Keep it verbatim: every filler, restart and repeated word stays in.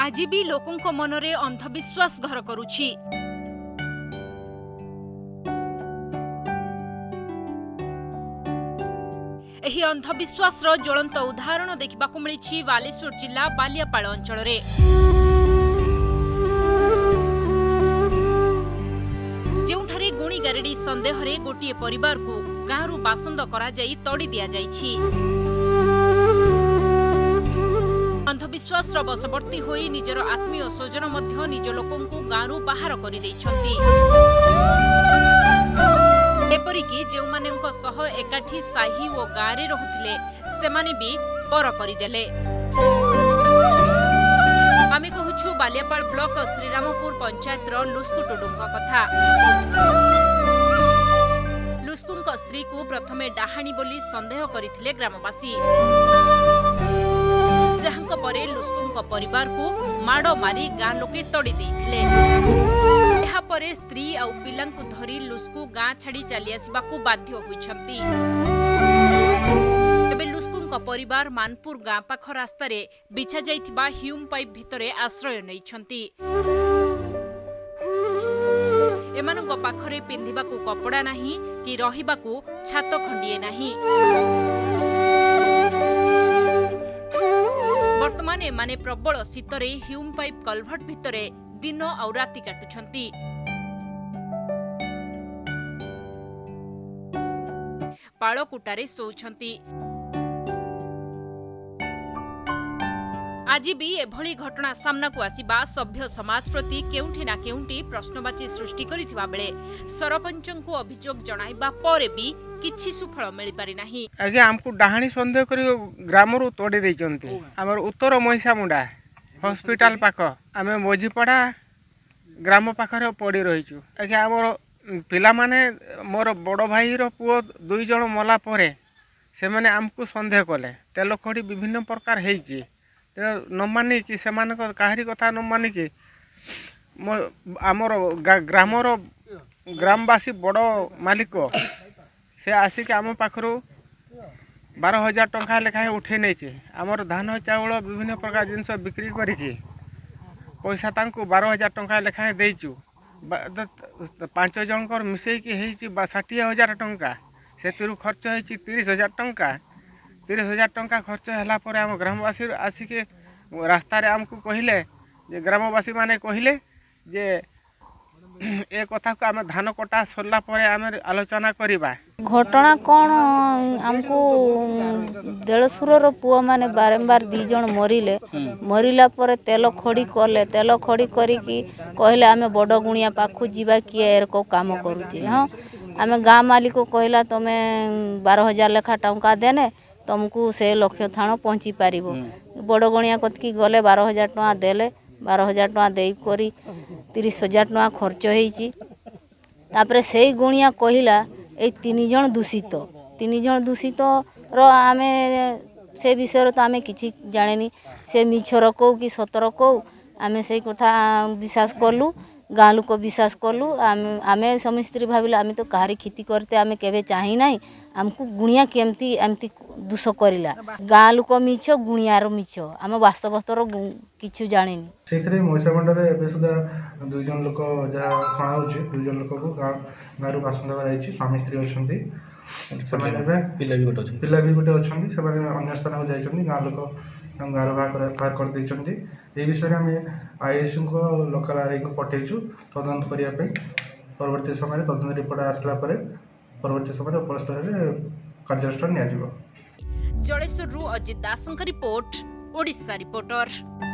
आज भी लोकों मनरे अंधविश्वास घर करुछि। एही अंधविश्वास रो ज्वलंत उदाहरण देखिबाकु मिलिछि बालेश्वर जिला बालियापाल अंचल रे। जेउठारे गुणी गारेडी संदेह रे गोटिए परिवार को गांरु बासंद करा जाई तोड़ी दिया जाइछि। अंधविश्वास बशवर्ती होई निजर आत्मीय स्वजन मध्य निज लोकों गांरु बाहर कर एपरिकी जो मानेंको सह एकाठी साही और गाँव रहुथिले सेमाने भी पर करदेले। आमे कहूछु बालियापाल ब्लॉक श्रीरामपुर पंचायत रो लुस्कु टुडुंग कथा। लुस्कुंक स्त्री को प्रथमे डाहाणी बोली संदेह करथिले ग्रामवासी। जहांक परे लुस्कुंक परिवार को माड़ मारी गाँ लोके तोड़ी देइथिले। एहा परे स्त्री आ पिलांकु धरी लुस्कु गाँ छाड़ी चली आसबाकू बाध्य होइछंती। एबे लुस्कुंक परिवार मानपुर गाँ पाख रास्ता रे बिछा जाइथिबा ह्यूम पाइप भितरे आश्रय नैछंती। एमानंक पाखरे पिंधिबाकू कपड़ा नाही कि रहिबाकू छात खंडिए नाही। वर्तमान एमाने प्रबल शीतरे ह्यूम पाइप कलभट भितरे दिन और राति काटुछंती। पाळकुटारे सोउछंती। आज भी एभली घटना सामना को आसीबा सभ्य समाज प्रति केउंठी ना केउंठी प्रश्नवाची सृष्टि करिथिबा बेले सरपंचंकु अभियोग जणाइबा परे भी किछि सुफल मिली पारि नाही। आगे हमकु डाहाणी संदेह करी ग्रामरु तोड़ी दैचंती। हमर उत्तर महिषा मुंडा हॉस्पिटल पाख आमे मोजीपड़ा ग्राम पाखरे पड़ी रहीचु। आगे हमर पिला माने मोर बड़ भाई रो पुओ दुई जण मला परे से माने हमकु संदेह कले तेल खड़ी विभिन्न प्रकार हेची न मानी कि से माने काहरी कथा न मानी कि आमर ग्रामर ग्रामवासी बड़ मालिक से आसिक आम पाखरु बारह हजार टंका लेखाएं उठे नहीं आमर धान चाउल विभिन्न प्रकार जिनस बिक्री करिकी पैसा तांकु बारह हजार टंका लेखाएं देचु। पांच जनकर मिसेकी हेची षाठी हजार टंका से खर्च होती तीस हजार टंका तीस हजार टंका खर्च होला पर आम ग्रामवासी आसिके रास्ता रे आमको कहले जे ग्रामवासी माने कहले जे ए कथा को आम धान कटा सरला परे आम आलोचना करिबा। घटना कौन आमको देड़सुर पुआ माने बारंबार दी जन मरिले मरिला पर तेल खड़ी कले तेल खड़ी करिकी कहले आमे बड़ गुणिया पाखु जीवा किए एर को काम करूची। हाँ आमे गाँ मालिक को कहला तमे बारह हजार लेखा टंका देने तुमको से लक्ष्य थाना पहुँची पारिबो। बड़ गुणिया कतकी गले बारह हजार टंका देले बारह हजार टंका देई करी तीस हजार टंका खर्च होईची। तापरे से गुणिया कहला ए तीन जन दूषित तीन जन दूषित रो आमे से विषय तो आमे किछि जानेनी से मिछर को कि सतर को आमे से कथा विश्वास करलु गाँ लोक विश्वास कलु आमे स्वामी स्त्री भाविले आमे तो कहारी खेती करते आमे केबे चाहि नाही आमको गुणिया केमती एमती दुष करिला गाँ लोक मिछ गुणियार मिछ आमे वास्तवस्तर किछु जानिनी। सेथरे महिषा मंडरे एबे सुदा दुई जन लोक जहा सुनाउछि दुई जन लोक को गाँ गाँरु बासंद कराइछि स्वामी स्त्री अछंती सेमाने एबे पिला भी गोटे पिला भी गोटे अछंती सेमाने अन्य स्थान को जाइछंती गाँ लोक गाँर बाहर बाहर कर दैछंती। ए विषय आमे आईएस को लोकल आरआई को पठेइछु तदंत करिया पे परवर्ती समय तदंत रिपोर्ट आसला परे परवर्ती समय उपर स्तर रे कार्यानुष्ठान निया जिवो। जलेश्वर रु अजित दासंक रिपोर्ट ओडिशा रिपोर्टर।